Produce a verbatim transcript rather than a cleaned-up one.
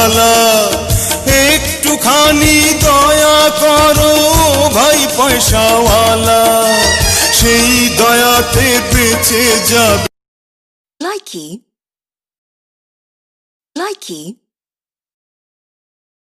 জ্বালা। একটুখানি দয়া করো ভাই পয়সাওয়ালা, সেই দয়াতে বেঁচে যাবে। Likey, likey.